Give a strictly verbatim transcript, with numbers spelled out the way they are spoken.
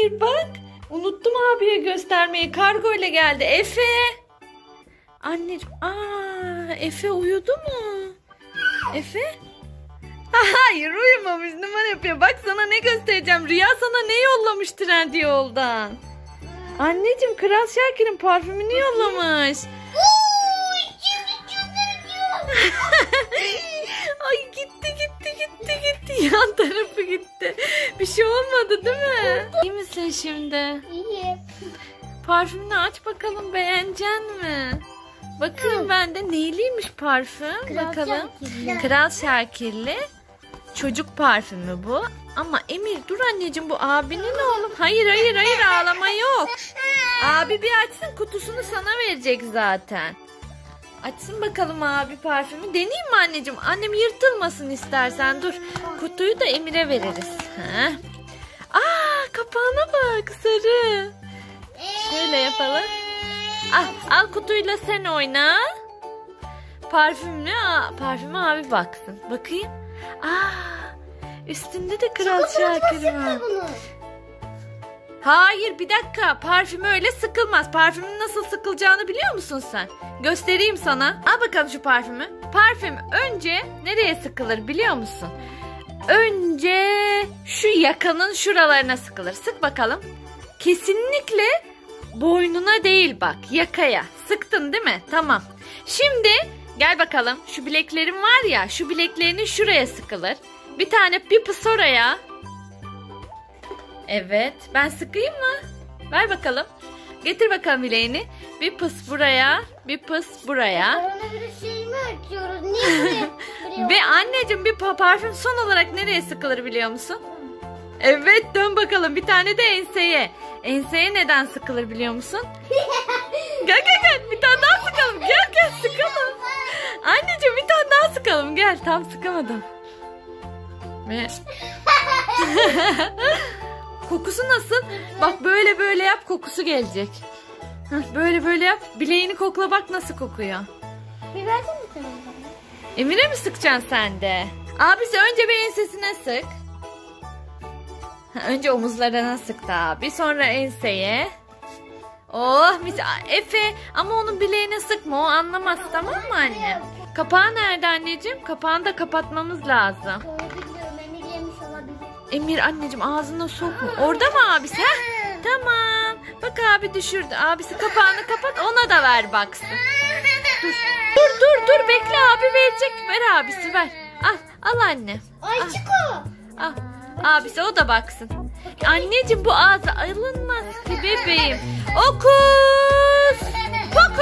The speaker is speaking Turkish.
Emir bak. Unuttum abiye göstermeyi. Kargo ile geldi. Efe. Anneciğim. Aa, Efe uyudu mu? Efe? Hayır uyumamış. Numara yapıyor. Bak sana ne göstereceğim. Rüya sana ne yollamış Trendyol'dan? Anneciğim Kral Şakir'in parfümünü yollamış. Ay gitti gitti gitti gitti. Yan tarafı gitti. Bir şey olmadı değil mi? İyi misin şimdi? İyiyim. Parfümünü aç bakalım, beğenecek mi? Bakayım ben de neyliymiş parfüm. Kral bakalım. Şakirli. Kral Şakirli. Çocuk parfümü bu. Ama Emir dur anneciğim, bu abinin oğlum. Hayır hayır hayır, ağlama yok. Abi bir açsın, kutusunu sana verecek zaten. Açsın bakalım abi parfümü. Deneyeyim mi anneciğim? Annem yırtılmasın istersen. Dur. Kutuyu da Emir'e veririz. Heh. Aa, kapağına bak, sarı. Şöyle yapalım. Al, al kutuyla sen oyna. Parfümlü, parfümü abi baksın. Bakayım. Aa, üstünde de Kral Şakir var. Hayır bir dakika, parfüm öyle sıkılmaz. Parfümün nasıl sıkılacağını biliyor musun sen? Göstereyim sana. Al bakalım şu parfümü. Parfüm önce nereye sıkılır biliyor musun? Önce şu yakanın şuralarına sıkılır. Sık bakalım. Kesinlikle boynuna değil bak, yakaya. Sıktın değil mi? Tamam. Şimdi gel bakalım, şu bileklerin var ya, şu bileklerinin şuraya sıkılır. Bir tane bir pıs oraya. Evet. Ben sıkayım mı? Ver bakalım. Getir bakalım bileğini. Bir pıs buraya. Bir pıs buraya. Koronavirüs şeyi mi açıyoruz? Niye buraya? Ve anneciğim bir parfüm son olarak nereye sıkılır biliyor musun? Evet, dön bakalım. Bir tane de enseye. Enseye neden sıkılır biliyor musun? Gel gel gel. Bir tane daha sıkalım. Gel gel sıkalım. Anneciğim bir tane daha sıkalım. Gel. Tam sıkamadım. Ve... Kokusu nasıl? Bak böyle böyle yap, kokusu gelecek. Heh, böyle böyle yap. Bileğini kokla bak nasıl kokuyor. Bir versene sen bana. Emir'e mi sıkacaksın sen de? Abisi önce bir ensesine sık. Ha, önce omuzlarına sıktı abi. Sonra enseye. Oh mis. Efe ama onun bileğine sıkma, o anlamaz, tamam mı anne? Kapağı nerede anneciğim? Kapağını da kapatmamız lazım. Emir yemiş olabilir. Emir anneciğim ağzına sokma. Orada mı abisi? Heh, tamam. Bak abi düşürdü. Abisi kapağını kapat, ona da ver baksın. Dur. Dur dur dur bekle, abi verecek. Ver abisi ver. Al al anne. Ay Al. Çiko. Al. Abisi o da baksın. Anneciğim bu ağza alınmaz ki bebeğim. Okus. Pokus.